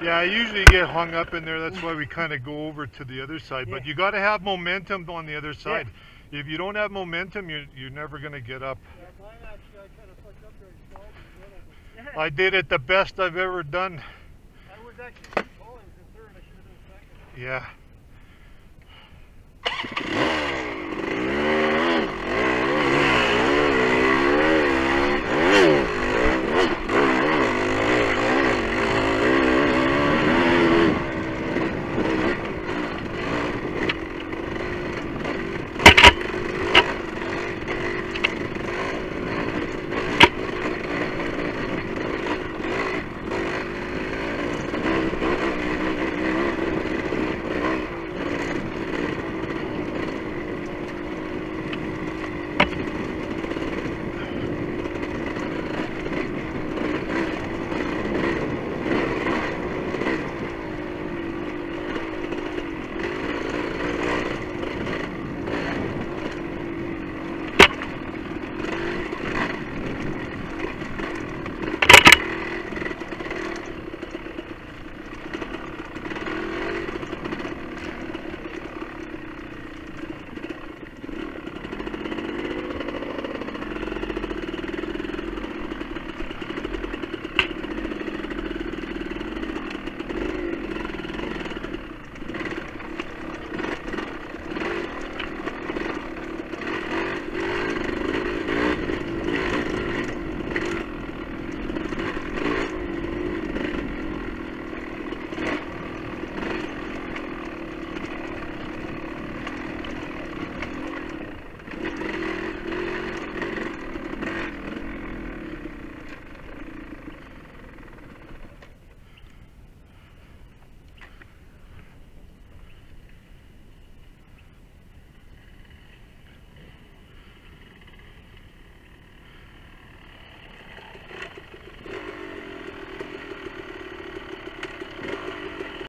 Yeah, I usually get hung up in there. That's why we kind of go over to the other side. But you got to have momentum on the other side. If you don't have momentum, you're never going to get up. Yeah, mine actually, I kind of fucked up there. I stalled in the middle. I did it the best I've ever done. I was actually too tall. I was in third. I should have been second. Yeah.